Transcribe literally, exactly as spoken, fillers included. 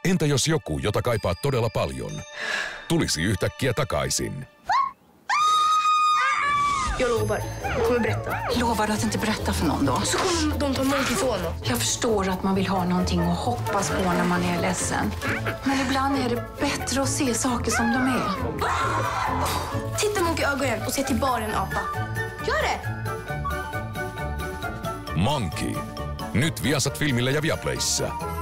Entä jos joku, jota kaipaat todella paljon, tulisi yhtäkkiä takaisin? Jag lovar, jag kommer berätta. Lovar du att inte berätta för någon då? Så kommer de ta emot ifrån oss. Jag förstår att man vill ha någonting att hoppas på när man är ledsen. Men ibland är det bättre att se saker som de är. Titta mig i ögonen och se till bara en apa. Gör det! Monkey. Nyt Viasat Filmillä ja Viaplayssa.